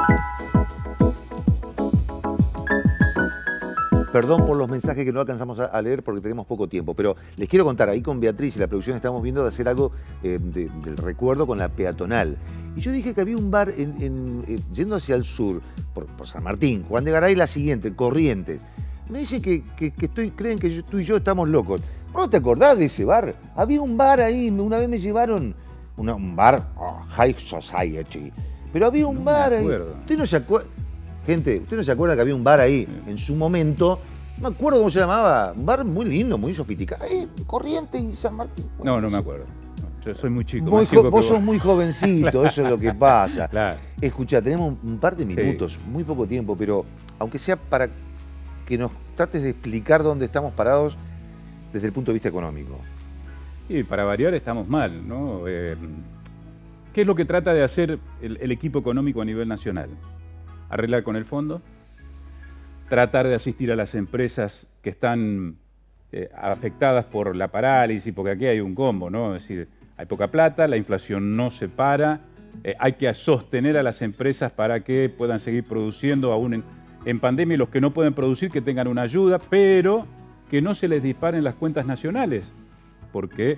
Perdón por los mensajes que no alcanzamos a leer porque tenemos poco tiempo, pero les quiero contar, ahí con Beatriz y la producción estamos viendo de hacer algo del recuerdo con la peatonal. Y yo dije que había un bar yendo hacia el sur, por San Martín, Juan de Garay, la siguiente, Corrientes. Me dice que creen que tú y yo estamos locos. ¿No te acordás de ese bar? Había un bar ahí, una vez me llevaron, un bar High Society, pero había un bar ahí. ¿Usted no se acuerda? Gente, ¿usted no se acuerda que había un bar ahí en su momento? No me acuerdo cómo se llamaba. Un bar muy lindo, muy sofisticado. Corrientes y San Martín. No me acuerdo. Yo soy muy chico. Vos sos muy jovencito, claro. Eso es lo que pasa. Claro. Escuchá, tenemos un par de minutos, muy poco tiempo, pero aunque sea para que nos trates de explicar dónde estamos parados desde el punto de vista económico. Y para variar estamos mal, ¿no? ¿Qué es lo que trata de hacer el equipo económico a nivel nacional? Arreglar con el fondo, tratar de asistir a las empresas que están afectadas por la parálisis, porque aquí hay un combo, ¿no? Es decir, hay poca plata, la inflación no se para, hay que sostener a las empresas para que puedan seguir produciendo aún en pandemia, y los que no pueden producir que tengan una ayuda, pero que no se les disparen las cuentas nacionales, porque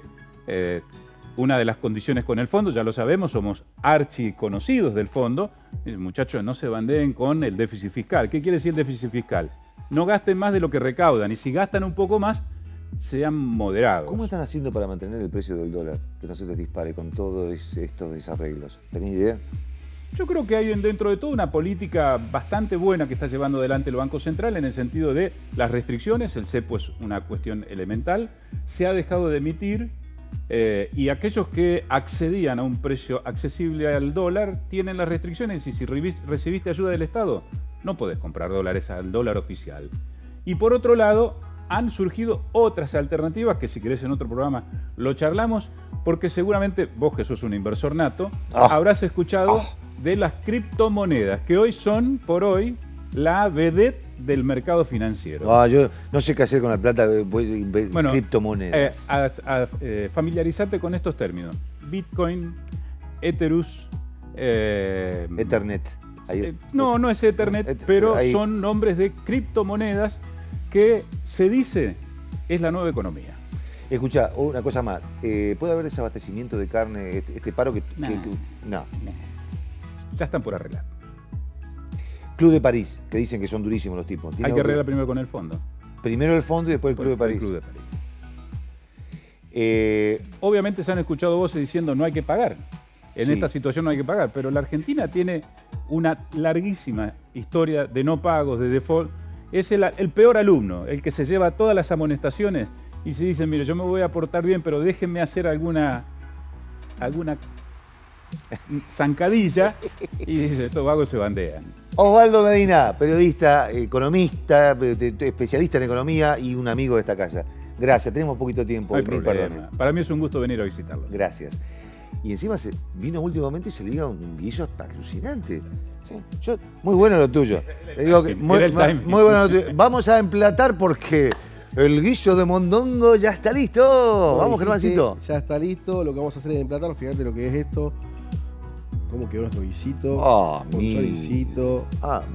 una de las condiciones con el fondo, ya lo sabemos, somos archiconocidos del fondo. Muchachos, no se bandeen con el déficit fiscal. ¿Qué quiere decir el déficit fiscal? No gasten más de lo que recaudan, y si gastan un poco más, sean moderados. ¿Cómo están haciendo para mantener el precio del dólar, que no se les dispare con todos estos desarreglos? ¿Tenés idea? Yo creo que hay dentro de todo una política bastante buena que está llevando adelante el Banco Central en el sentido de las restricciones. El cepo es una cuestión elemental. Se ha dejado de emitir. Y aquellos que accedían a un precio accesible al dólar tienen las restricciones, y si recibiste ayuda del Estado no podés comprar dólares al dólar oficial. Y por otro lado han surgido otras alternativas que, si querés, en otro programa lo charlamos, porque seguramente vos, que sos un inversor nato, habrás escuchado de las criptomonedas, que hoy son, por hoy, la vedette del mercado financiero. Yo no sé qué hacer con la plata, criptomonedas. Familiarizarte con estos términos. Bitcoin, Ethereum... Ethernet. No es Ethernet, pero son nombres de criptomonedas que se dice es la nueva economía. Escuchá, una cosa más. ¿Puede haber desabastecimiento de carne, este paro que... No. Ya están por arreglar. Club de París, que dicen que son durísimos los tipos. Hay que arreglar primero con el fondo. Primero el fondo y después el Club de París. Club de París. Obviamente se han escuchado voces diciendo no hay que pagar. En esta situación no hay que pagar, pero la Argentina tiene una larguísima historia de no pagos, de default. Es el peor alumno, el que se lleva todas las amonestaciones y se dice, mire, yo me voy a portar bien, pero déjenme hacer alguna zancadilla, y dice, estos vagos se bandean. Osvaldo Medina, periodista, economista, especialista en economía y un amigo de esta casa. Gracias, tenemos poquito tiempo. No hay problema. Para mí es un gusto venir a visitarlo. Gracias. Y encima vino últimamente y se le dio un guiso alucinante. Sí, muy bueno lo tuyo. Le digo que muy bueno lo tuyo. Vamos a emplatar porque el guiso de mondongo ya está listo. Vamos, Germancito. Ya está listo. Lo que vamos a hacer es emplatar. Fíjate lo que es esto. Cómo quedó nuestro guisito. Con choricito.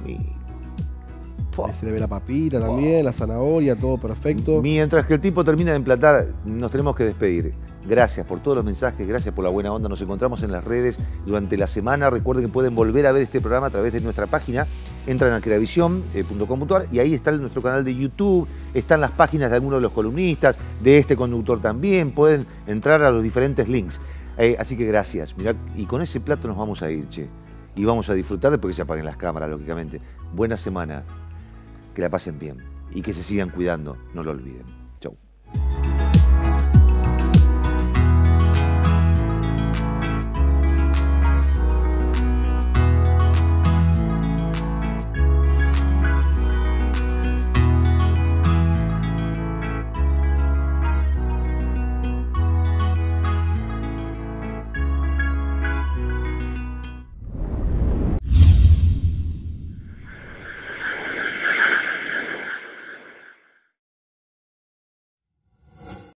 Se le ve la papita también, la zanahoria, todo perfecto. Mientras que el tipo termina de emplatar, nos tenemos que despedir. Gracias por todos los mensajes, gracias por la buena onda. Nos encontramos en las redes durante la semana. Recuerden que pueden volver a ver este programa a través de nuestra página. Entran a creavisión.com.ar y ahí está nuestro canal de YouTube. Están las páginas de algunos de los columnistas, de este conductor también. Pueden entrar a los diferentes links. Así que gracias. Mirá, y con ese plato nos vamos a ir, che. Y vamos a disfrutar después que se apaguen las cámaras, lógicamente. Buena semana. Que la pasen bien y que se sigan cuidando, no lo olviden.